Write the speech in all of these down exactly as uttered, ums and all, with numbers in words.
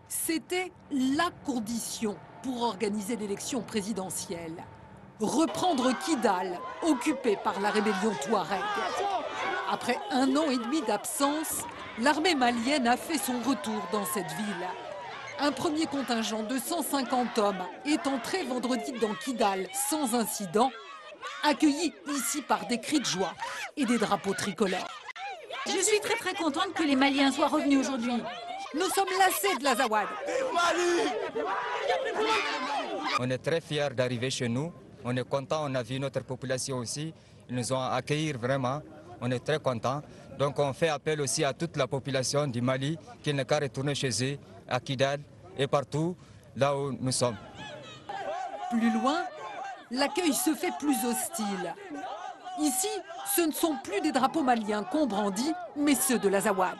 C'était la condition pour organiser l'élection présidentielle. Reprendre Kidal, occupé par la rébellion Touareg. Après un an et demi d'absence, l'armée malienne a fait son retour dans cette ville. Un premier contingent de cent cinquante hommes est entré vendredi dans Kidal sans incident, accueilli ici par des cris de joie et des drapeaux tricolores. Je suis très très contente que les Maliens soient revenus aujourd'hui. Nous sommes lassés de l'Azawad. On est très fiers d'arriver chez nous. On est content, on a vu notre population aussi. Ils nous ont accueillis vraiment. On est très contents. Donc on fait appel aussi à toute la population du Mali qui n'a qu'à retourner chez eux, à Kidal et partout là où nous sommes. Plus loin, l'accueil se fait plus hostile. Ici, ce ne sont plus des drapeaux maliens qu'on brandit, mais ceux de l'Azawad.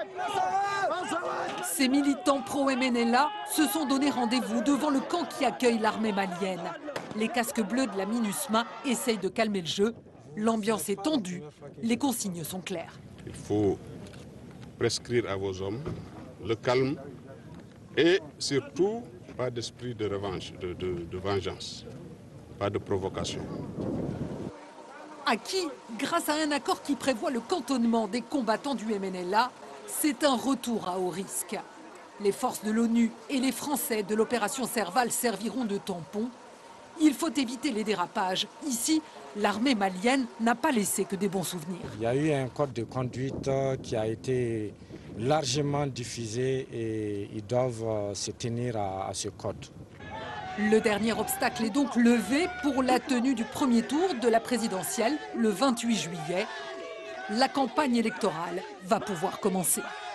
Ces militants pro-M N L A se sont donné rendez-vous devant le camp qui accueille l'armée malienne. Les casques bleus de la MINUSMA essayent de calmer le jeu. L'ambiance est tendue, les consignes sont claires. Il faut prescrire à vos hommes le calme et surtout pas d'esprit de revanche, de, de, de vengeance, pas de provocation. Acquis grâce à un accord qui prévoit le cantonnement des combattants du M N L A, c'est un retour à haut risque. Les forces de l'ONU et les Français de l'opération Serval serviront de tampon. Il faut éviter les dérapages. Ici, l'armée malienne n'a pas laissé que des bons souvenirs. Il y a eu un code de conduite qui a été largement diffusé et ils doivent se tenir à, à ce code. Le dernier obstacle est donc levé pour la tenue du premier tour de la présidentielle le vingt-huit juillet. La campagne électorale va pouvoir commencer.